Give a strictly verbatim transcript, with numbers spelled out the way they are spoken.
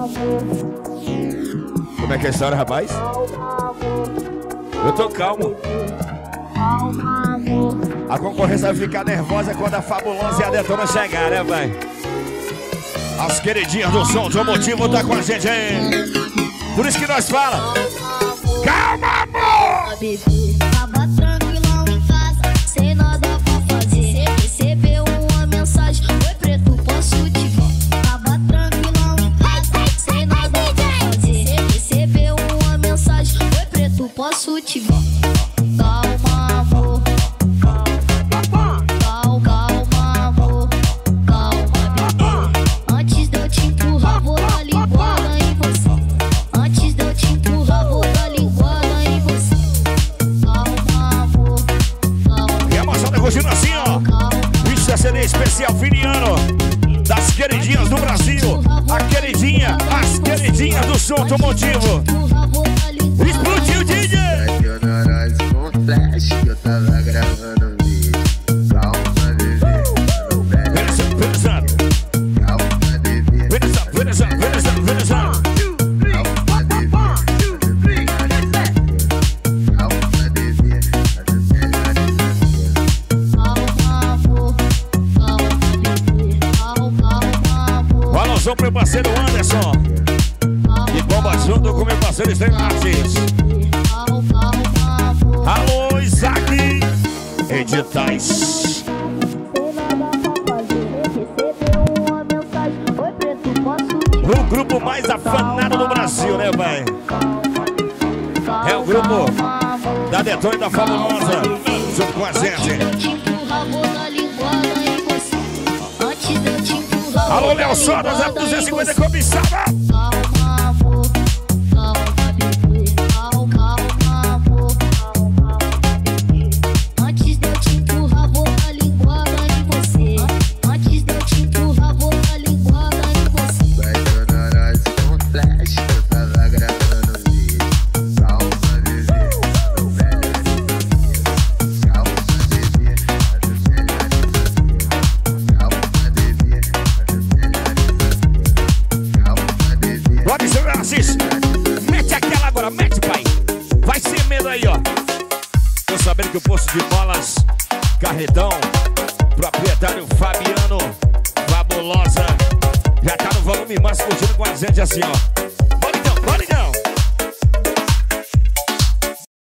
Como é que é a história, rapaz? Eu tô calmo. A concorrência vai ficar nervosa quando a Fabulosa e a Detona chegar, né, pai? As queridinhas do som automotivo tá com a gente aí. Por isso que nós fala. Calma, amor! Tava tranquilão em casa, sem nada pra fazer. Recebeu uma mensagem: oi preto, posso te ver? Tava tranquilão em casa, sem nada pra fazer. Recebeu uma mensagem: oi preto, posso te ver? Calma, amor. Calma, calma, amor. Calma, bebê. Antes de eu te empurrar, vou dar linguada em você. Antes de eu te empurrar, vou dar linguada em você. Calma, amor. Calma. E a moçada curtindo assim, ó. Isso é C D especial finiano das queridinhas do Brasil. A queridinha, as queridinhas do som automotivo. Explodiu o D J! Com flash que eu tava gravando um vídeo. Calma, bebê. Beleza, beleza. Calma, bebê. Beleza, beleza, beleza, beleza. Calma, bebê. Calma, bebê. Calma, amor. Calma, bebê. Calma, amor. Balançou pro meu parceiro Anderson. E bomba junto com meu parceiro Estrela Assis. Alô, Isaac. Editais. O grupo mais afanado do Brasil, né, pai? É o grupo da Detona e da Fabulosa, junto com a gente. Alô, Léo Sodas, F duzentos e cinquenta cobiçada. Assis, mete aquela agora, mete, pai. Vai sem medo aí, ó. Tô sabendo que o posto de bolas, Carretão, proprietário Fabiano, Fabulosa, já tá no volume mais curtindo com a gente assim, ó.